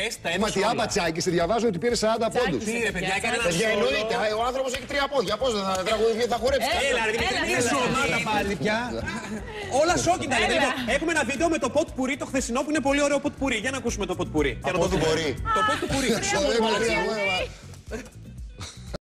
τεστ, τα έδωσε. Ματιά Πατσάκη, σε διαβάζω ότι πήρε 40 πόντους. Τι ρε παιδιά, έκανε ένα Παιδιά, εννοείται. Ο άνθρωπος έχει 3 πόδια. Πώς θα τραγουδίσει, θα χορέψει. Έλα ρε Δημήτρη, είναι σου ομάδα πάλι πια. Όλα σόκιντα. Έχουμε ένα βίντεο με το ποτ πουρί το χθεσινό που είναι πολύ ωραίο ποτ πουρί. Για να ακούσουμε το ποτ πουρί. Το ποτ πουρί. Το ποτ πουρί.